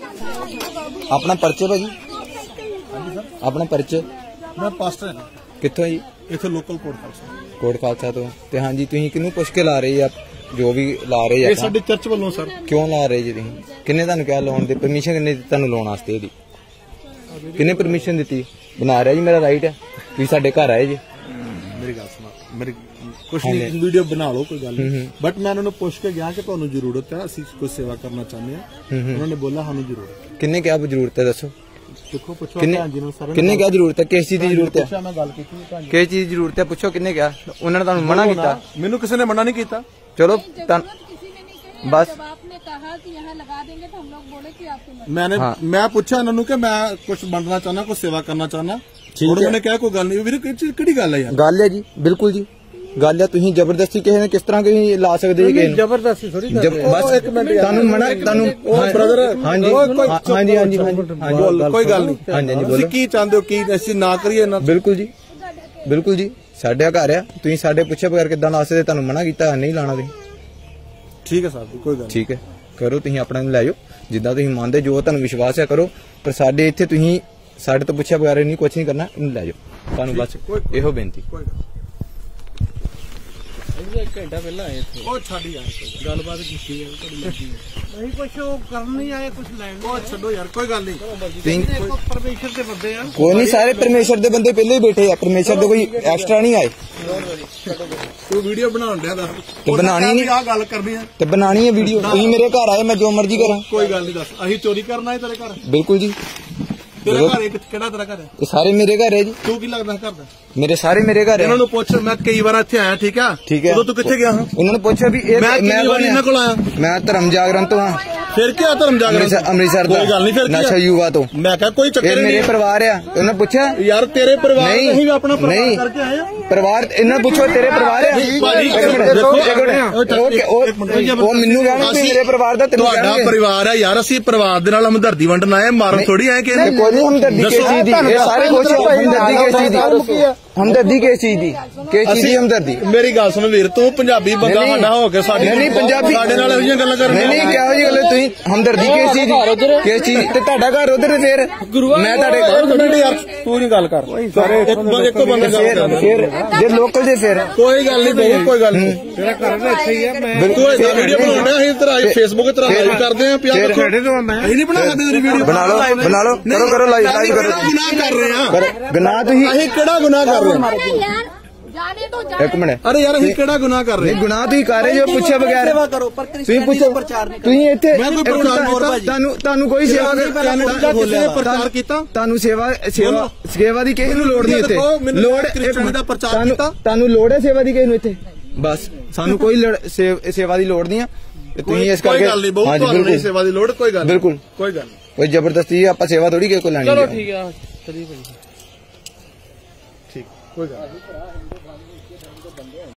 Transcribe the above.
अपना परचे भाजी, अपना परचे। मैं पास्टर हां। कित्थों जी? इत्थे लोकल कोट खालसा तो। ते हां जी, तुसीं किन्नू पुछ के ला रहे आप जो भी ला रहे ये साडी चर्च वालों सर। क्यों ला रहे जी तुसीं? किन्ने तुहानू क्या लाउण दे परमिशन किन्ने दी तुहानू लाउण वास्ते दी? किन्ने परमिशन दित्ती? बना रहा जी, मेरा राइट है। तुसीं साडे घर आए जी। मेरी गल सुनो, मेरी कुछ नहीं वीडियो बना लो कोई गल नहीं, बट मैं उन्होंने पुछ के गया कि तुहानू जरूरत है, असीं कोई सेवा करना चाहते हैं। उन्होंने बोला सानू जरूरत है। किन्ने क्या जरूरत है दसो? देखो पुछो किन्ने क्या जरूरत है, किस चीज की जरूरत है? मैं गल कीती किस चीज की जरूरत है, पुछो किन्ने क्या? उन्होंने तुहानू मना कीता? मैनू किसी ने मना नहीं कीता। चलो बस आपने कहा कि यहाँ लगा देंगे तो हम लोग बोले कि आपको मैंने मैं पूछा इन्होंने कि मैं कुछ बनना चाहना, कुछ सेवा करना चाहना। उन्होंने कहा कोई गल नहीं। वीर किहड़ी गल है यार? गल है जी, बिल्कुल जी गल है। तुसीं जबरदस्ती किसी ने किस तरह कहीं ला सकदे जी? जबरदस्ती थोड़ी बस एक मिनट तुहानू मना तुहानू ब्रदर। हां जी हां जी हां जी कोई गल नहीं। हां जी बोलो की चाहते हो की ਅਸੀਂ ना करिए ना? बिल्कुल जी बिल्कुल जी, साडा घर है, तुसीं साडे पुछे बगैर किदां ला सकदे? तुहानू मना कीता नहीं लाना तुसीं। ठीक है साहब कोई गल ठीक है, करो तुसीं अपना लै जाओ जिद्दां तुसीं मनदे, जो तुहानू विश्वास है करो, पर साडे इत्थे तुसीं साडे तो पुछे बगैर नहीं कुछ नहीं करना, लै जाओ। तुहानू बस इहो बेनती। एक घंटा पहले आए थे। ओ छाड़ी यार गलबात कीती है, नहीं कुछ करन नहीं आए, कुछ लैण ओ छड्डो यार कोई गल नहीं। परमेश्वर दे बंदे आ, कोई नहीं, सारे परमेश्वर दे बंदे पहले ही बैठे आ, परमेश्वर दे कोई एक्स्ट्रा नहीं आए। तू वीडियो बनाउण दिया दस ते बनानी नहीं, आ गल करनी है ते बनानी है वीडियो। तुसीं मेरे घर आए, मैं जो मर्जी करा, कोई गल नहीं। दस असीं चोरी करना है तेरे घर? बिल्कुल जी। तेरा घर किहड़ा तेरा घर है? ये सारे मेरे घर है जी। तू की लगदा घर दा? मेरे सारे मेरे घर है। इन्होंने पूछ, मैं कई बार इत्थे आया, ठीक है उदों तू कित्थे गया? उन्होंने पूछा भी मैं इन्हां कोल आया, मैं धर्म जागरण तो हां। फिर क्या धर्म जागरण? अमृतसर दा। कोई गल नहीं, फिर नशा युवा तो मैं कहा कोई चक्कर नहीं, मेरे परिवार है। उन्होंने पूछा यार तेरे परिवार नहीं, भी अपना परिवार करके आए परिवार। इन्होंने पूछो तेरे परिवार है? वो मेनू कहना मेरे परिवार दा, तुहाडा परिवार है यार। ਅਸੀਂ परिवार दे नाल हमदर्दी वंडना है, मारन थोड़ी आए कि कोई हमदर्दी किस चीज दी? ये सारे खुश हो, हमदर्दी किस चीज दी? हमदर्दी किस चीज दी? किस चीज दी हमदर्दी? मेरी गल सुन वीर, तू पंजाबी बंदा साडा हो के साडी नहीं पंजाबी साडे नाल इहियां गल्लां कर नहीं नहीं क्या जी गल? तुसीं हमदर्दी किस चीज दी? किस चीज ते ਤੁਹਾਡਾ ਘਰ ਉਧਰ? ਫਿਰ ਮੈਂ ਤੁਹਾਡੇ ਘਰ यार तू नहीं गल कर, सारे एको बंदा गल कर। फिर जे लोकल जे फिर कोई गल नहीं, कोई गल नहीं, तेरा घर ना ਇੱਥੇ ਹੀ ਹੈ। मैं बिल्कुल वीडियो बनाउंदा ਅਸੀਂ ਤੇਰਾ फेसबुक ਤੇ लाइव ਕਰਦੇ ਆਂ ਪਿਆ ਦੇਖੋ ਸਾਡੇ ਤੋਂ ਆਉਂਦਾ ਅਸੀਂ ਨਹੀਂ ਬਣਾ ਸਕਦੇ ਤੇਰੀ ਵੀਡੀਓ। ਬਣਾ ਲਓ ਕਰੋ ਲਾਈਵ ਕਰੋ। ਗੁਨਾਹ ਕਰ ਰਹੇ ਆ, ਗੁਨਾਹ ਤੁਸੀਂ ਅਸੀਂ ਕਿਹੜਾ ਗੁਨਾਹ ਕਰ ਰਹੇ ਹਾਂ? एक मिनट, अरे यार ਅਸੀਂ ਕਿਹੜਾ ਗੁਨਾਹ ਕਰ ਰਹੇ? ਗੁਨਾਹ ਤੁਸੀਂ ਕਰ ਰਹੇ ਜੋ ਪੁੱਛੇ ਬਗੈਰ ਸੇਵਾ ਕਰੋ, ਪਰ ਤੁਸੀਂ ਪੁੱਛੋ ਤੁਸੀਂ ਇੱਥੇ ਮੈਂ ਕੋਈ ਪ੍ਰਚਾਰ ਹੋਰ ਭਾਜੀ ਤੁਹਾਨੂੰ ਕੋਈ ਸੇਵਾ ਕਿਸੇ ਨੇ ਪ੍ਰਚਾਰ ਕੀਤਾ? ਤੁਹਾਨੂੰ ਸੇਵਾ ਦੀ ਕਿਸੇ ਨੂੰ ਲੋੜ ਨਹੀਂ ਇੱਥੇ। ਲੋੜ ਕ੍ਰਿਸਚਨ ਦਾ ਪ੍ਰਚਾਰ ਕੀਤਾ? ਤੁਹਾਨੂੰ ਲੋੜ ਹੈ ਸੇਵਾ ਦੀ ਕਿਸੇ ਨੂੰ ਇੱਥੇ? ਬਸ ਸਾਨੂੰ ਕੋਈ ਸੇਵਾ ਦੀ ਲੋੜ ਨਹੀਂ ਆ। ਤੁਸੀਂ ਇਸ ਕਰਕੇ ਹਾਂਜੀ ਬਿਲਕੁਲ ਸੇਵਾ ਦੀ ਲੋੜ ਕੋਈ ਗੱਲ ਬਿਲकुल ਕੋਈ ਗੱਲ ਕੋਈ ਜ਼ਬਰਦਸਤੀ ਆਪਾਂ ਸੇਵਾ ਥੋੜੀ ਕਿਸੇ ਕੋਲ ਲੈਣੀ। ਚਲੋ ਠੀਕ ਹੈ, ਚਲਿਏ ਭਾਈ ਠੀਕ ਕੋਈ ਗੱਲ